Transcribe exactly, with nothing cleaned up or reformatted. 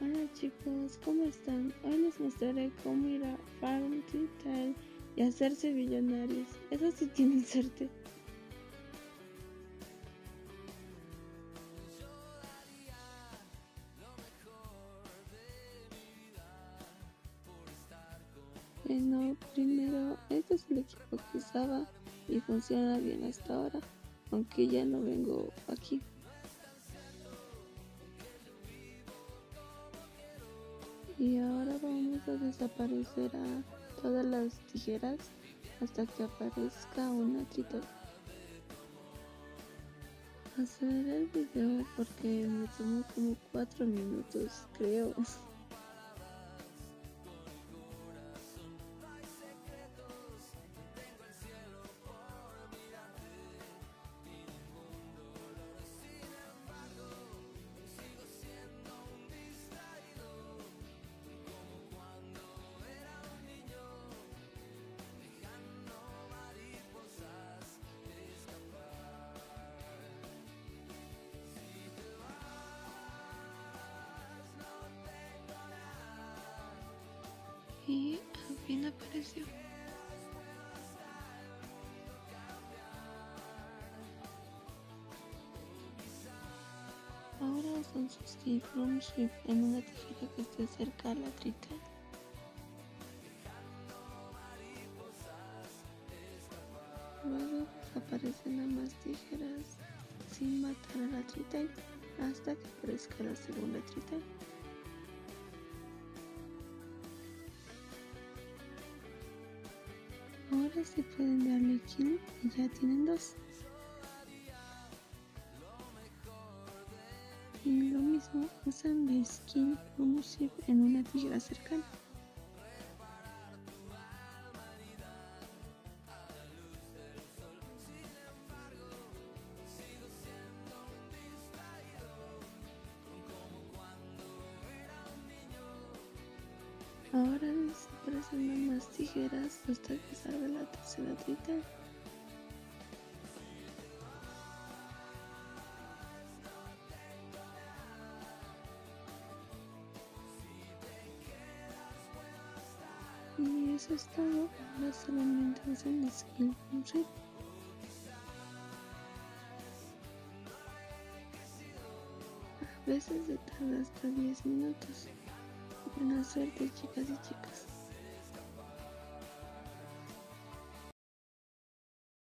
Hola chicos, ¿cómo están? Hoy les mostraré cómo ir a Farm Tile y hacerse millonarios. Eso sí tienen suerte. Bueno, primero, este es el equipo que usaba y funciona bien hasta ahora, aunque ya no vengo aquí. Y ahora vamos a desaparecer a todas las tijeras hasta que aparezca una tritola. Aceleré el video porque me tomó como cuatro minutos, creo. Y al fin apareció. Ahora usan su escape room shift en una tijera que esté cerca a la trita. Luego desaparecen ambas tijeras sin matar a la trita hasta que aparezca la segunda trita. Ahora sí pueden darle kill y ya tienen dos. Y lo mismo usan la skin room shift en una tijera cercana. Ahora desaparecen más tijeras hasta que salga la tercera trita. Y eso es todo. Ahora solamente usan el skill room shift. A veces se tarda hasta diez minutos. Buena suerte, chicas y chicas.